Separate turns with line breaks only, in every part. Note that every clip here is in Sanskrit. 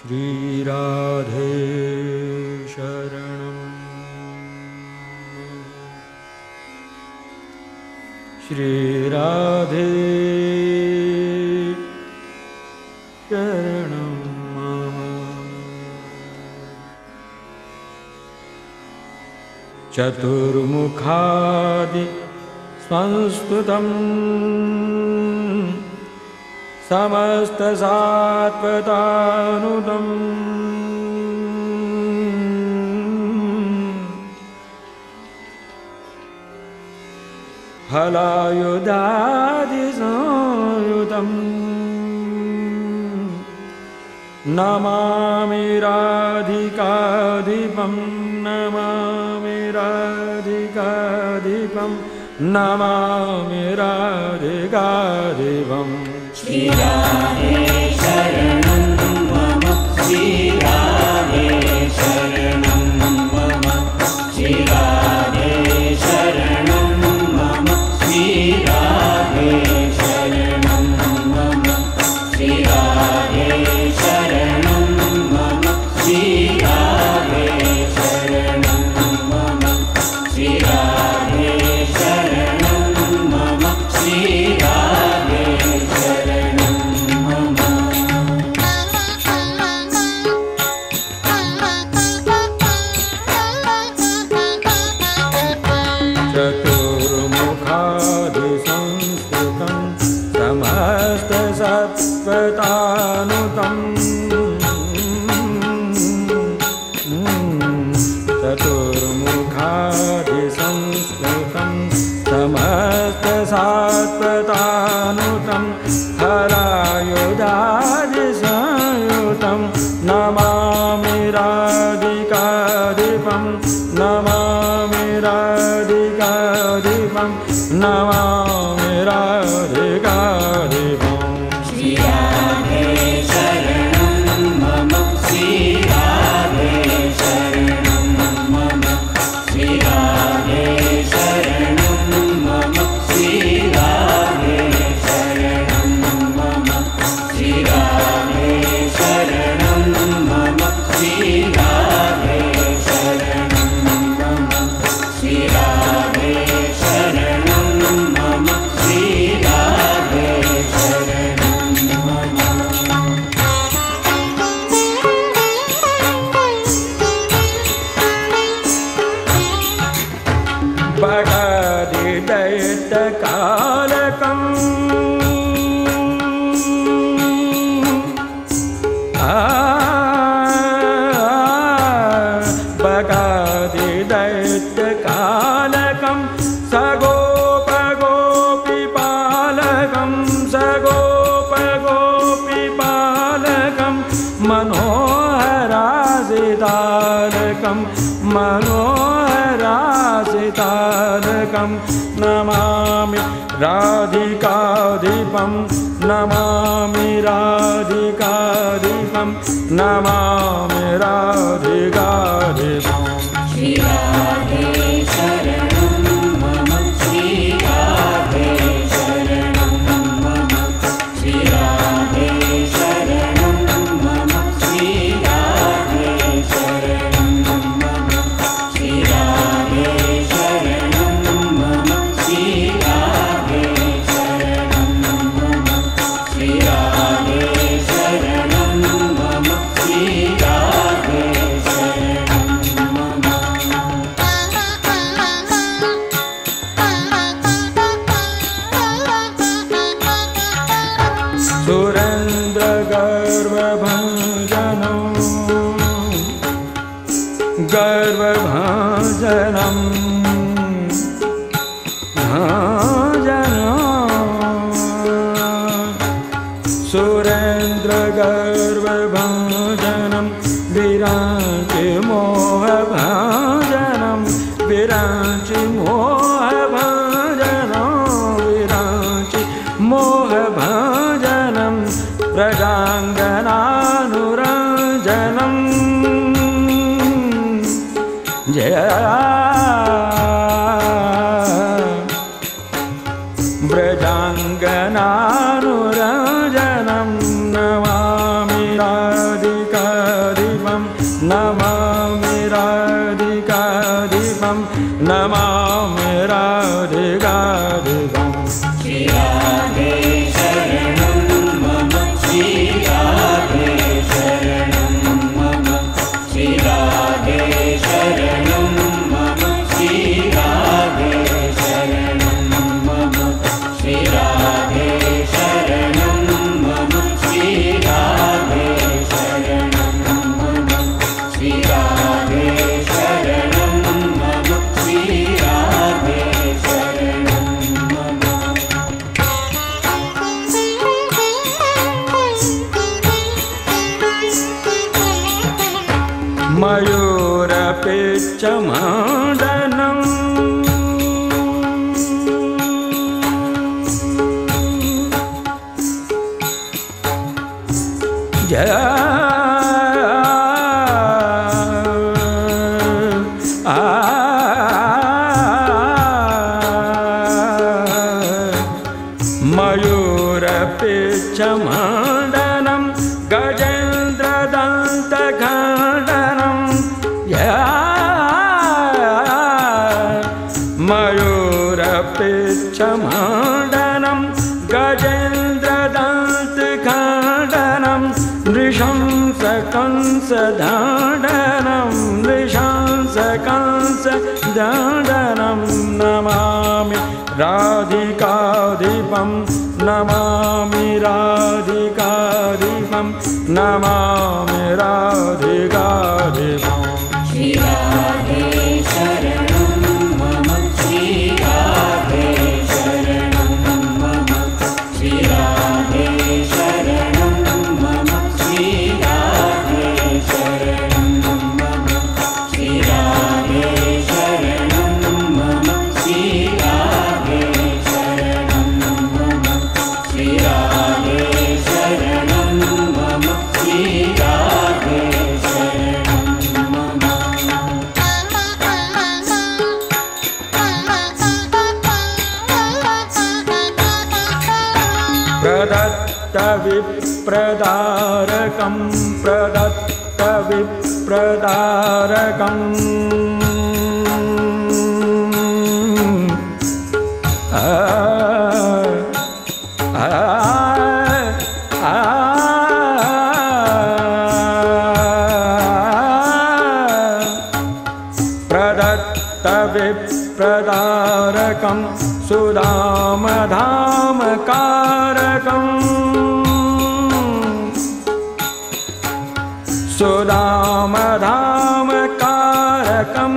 Shri Radhe Sharanam Shri Radhe Sharanam Mamah Chaturmukhadi Sanskritam Samasta Satvatanudam Halayudadi Sayudam Namami Radhikadipam Namami Radhikadipam Namami Radhikadipam
Shri Radhe Sharanam Mamah Shri Radhe Sharanam Mamah Shri Radhe Sharanam Mamah Shri Radhe Sharanam Mamah Shri Radhe Sharanam Mamah Shri Radhe Sharanam Mamah Shri Radhe Sharanam Mamah Shri Radhe
Chaturmukhadi Sanskritam Samasta Satvatanudam Chaturmukhadi Sanskritam Samasta Satvatanudam Halayudadi Sayutam Namami Radhikadipam Namami Radhikadipam Namami Radhikadipam
Shri Radhe Sharanam Mamah Shri Radhe Sharanam Mamah Shri Radhe Sharanam Mamah Shri Radhe Sharanam Mamah Shri Radhe Sharanam Mamah Shri Radhe Sharanam Mamah Shri Radhe Sharanam Mamah Shri Radhe Sharanam Mamah
Bhagadi Daita Kalakam Bhagadi Daita Kalakam Sagopa Gopi Palakam Sagopa Gopi Palakam Manoharasitalakam Manoharasitalakam Namami Radhikadipam Namami Radhikadipam Namami Radhikadipam
Shri Radhe Sharanam Mamah Shri Radhe Sharanam Mamah Shri Radhe Sharanam Mamah Shri Radhe Sharanam Mamah Shri Radhe Sharanam Mamah Shri Radhe Sharanam Mamah Shri Radhe Sharanam Mamah Shri Radhe Sharanam Mamah
Surendra Garva Bhajanam Garva Bhajanam Bhajanam Surendra Garva Bhajanam Viranchi Moha Bhajanam Viranchi Moha Bhajanam Viranchi Moha Bhajanam Prajangananurajanam Jaya Prajangananurajanam Namami Radhika Namami राधिकाधिपम्
Shri Radhe Sharanam Mamah Shri Radhe Sharanam Mamah Shri Radhe Sharanam Mamah Shri Radhe Sharanam Mamah Shri Radhe Sharanam Mamah Shri Radhe Sharanam Mamah Shri Radhe Sharanam Mamah Shri Radhe Sharanam
मयूरपिच्चमण्डनम् जय मयूरपिच्चमण्डनं गजेन्द्रदन्तखण्डनं मयूरपिच्चमण्डनं गजेन्द्रदन्तखण्डनं नृशंसकंसदण्डनं नृशंसकंसदण्डनं Namami राधिकाधिपं Namami राधिकाधिपं Namami राधिकाधिपम्
Shri Radhe Sharanam Mamah Shri Radhe Sharanam Mamah Shri Radhe Sharanam Mamah Shri Radhe Sharanam Mamah Shri Radhe Sharanam Mamah Shri Radhe Sharanam Mamah Shri Radhe Sharanam Mamah Shri Radhe Sharanam
प्रदत्त विप्रदारकं प्रदत्त विप्रदारकम् प्रदत्त विप्रदारकं सुदामधामकारकम् सुदामधामकारकं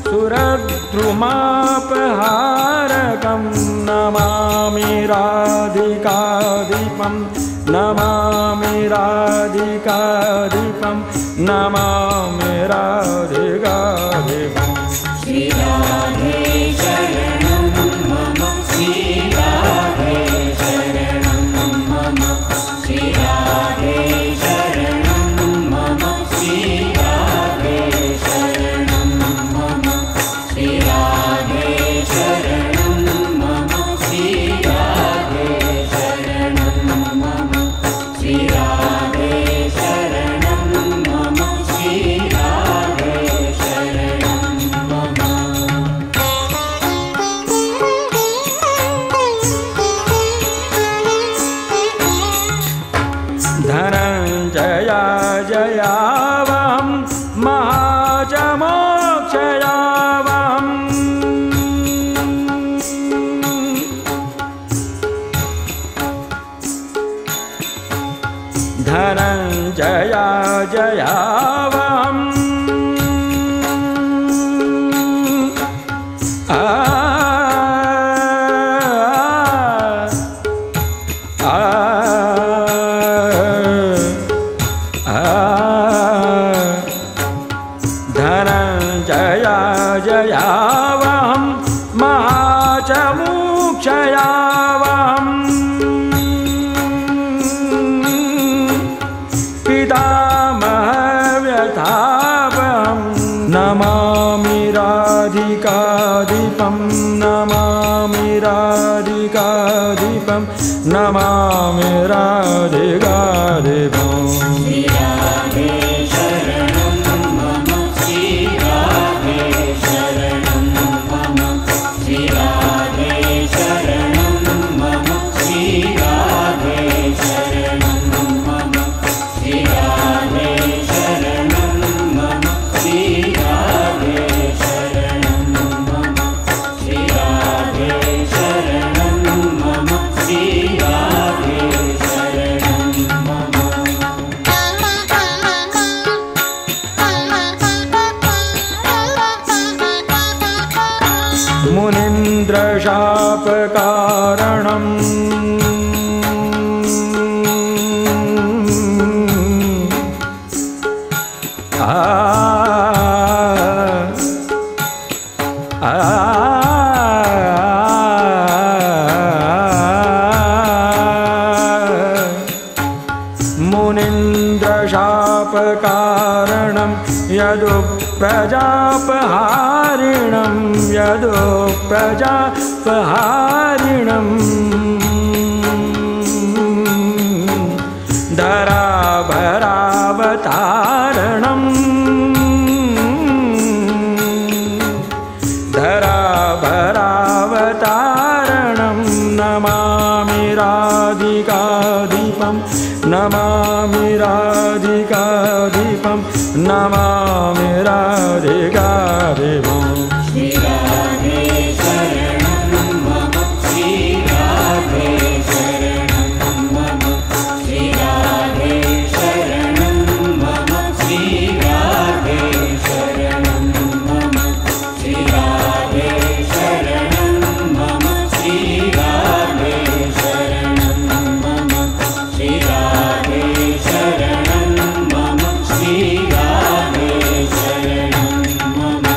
सुरद्रुमापहारकं Namami राधिकाधिपं Namami राधिकाधिपं Namami राधिकाधिपम्
Shri Radhe Sharanam Mamah Shri Radhe Sharanam Mamah Shri Radhe Sharanam Mamah Shri Radhe Sharanam Mamah Shri Radhe Sharanam Mamah Shri Radhe Sharanam Mamah Shri Radhe Sharanam Mamah Shri Radhe Sharanam
धनञ्जया जयावं महाजमोक्षयावम् धनञ्जया जयावम् धनञ्जया जयावं महाचमूक्षयावम् पितामहव्यथावं Namami राधिकाधिपं Namami राधिकाधिपं Namami राधिकाधिपम्
Shri Radhe Sharanam Mamah Shri Radhe Sharanam Mamah
Yadu प्रजापहारिणं Yadu प्रजापहारिणं धराभरावतारणं धराभरावतारणं Namami राधिकाधिपं Namami राधिकाधिपं Namami राधिकाधिपं
Shri Radhe शरणं मम श्री राधे शरणं मम श्री राधे शरणं मम श्री राधे शरणं मम श्री राधे शरणं मम श्री राधे शरणं मम श्री राधे शरणं मम श्री राधे शरणं मम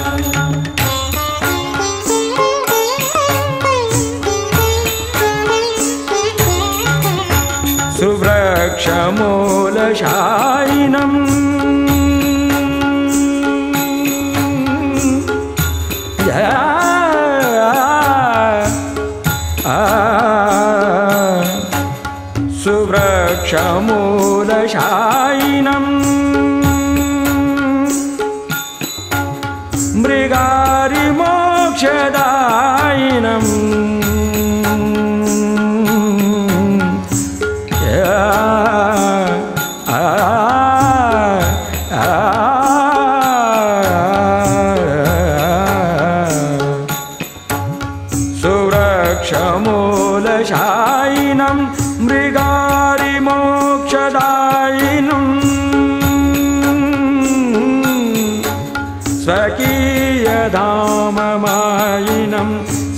सुवृक्षमूलशायिनं सुवृक्षमूलशायिनं मृगारिमोक्षदायिनं सुवृक्षमूलशायिनं मृगारिमोक्षदायिनं स्वकीयधाममायिनं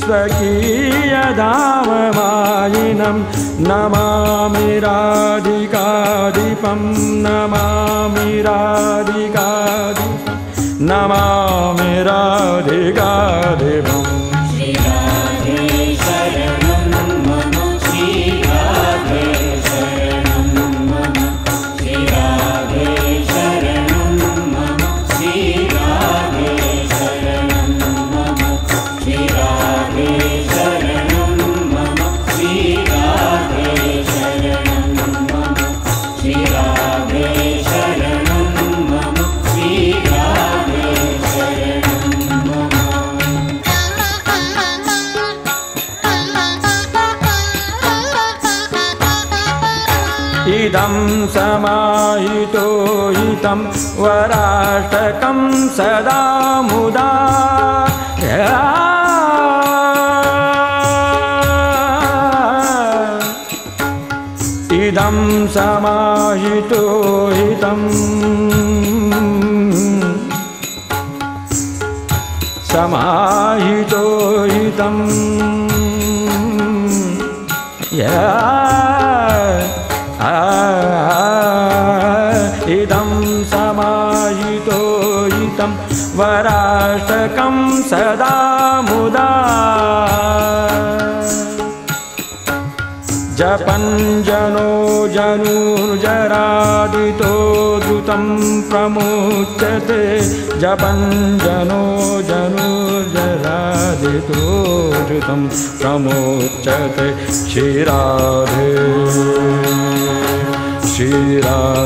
स्वकीयधाममायिनं नमामि राधिकाधिपं नमामि राधिकाधिपं नमामि राधिकाधिपम्
श्री राधे शरणं मम श्री राधे शरणं मम श्री राधे शरणं मम श्री राधे शरणं मम श्री राधे शरणं मम श्री राधे शरणं मम श्री राधे शरणं मम श्री राधे शरणं मम
इदं समाहितो हितं वराष्टकं सदा मुदा इदं समाहितो हितं समाहितो हितं इदं समाहितो हितं वराष्टकं सदा मुदा जपञ्जनो जनुर्जरादितो द्रुतं प्रमुच्यते जपञ्जनो जनुर्जरादितो द्रुतं प्रमुच्यते श्री राधे श्री राधे